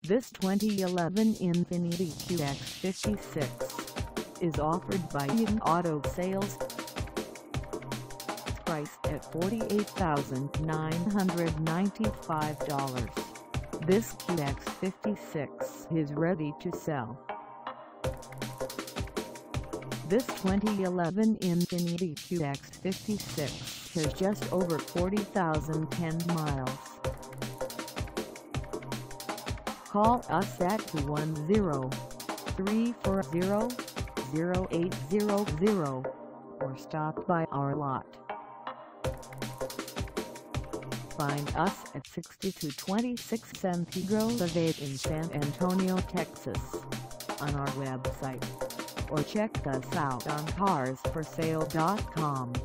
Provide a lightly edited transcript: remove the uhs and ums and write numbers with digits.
This 2011 Infiniti QX56 is offered by Yam Auto Sales. Priced at $48,995. This QX56 is ready to sell. This 2011 Infiniti QX56 has just over 40,010 miles. Call us at 210-340-0800 or stop by our lot. Find us at 6226 San Pedro V8 in San Antonio, Texas, on our website, or check us out on carsforsale.com.